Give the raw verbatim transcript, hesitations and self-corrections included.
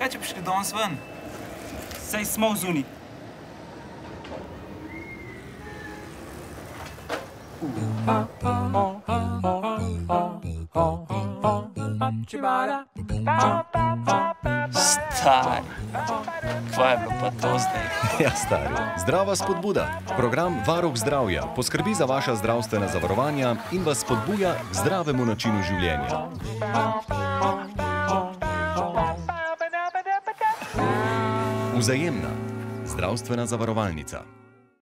Kaj če prišli danes ven? Sej smo v zuni. Stari, kva je bilo pa to zdaj? Ja, stari. Zdrava spodbuda. Program Varuh zdravja poskrbi za vaša zdravstvena zavarovanja in vas spodbuja k zdravemu načinu življenja. Vzajemna zdravstvena zavarovalnica.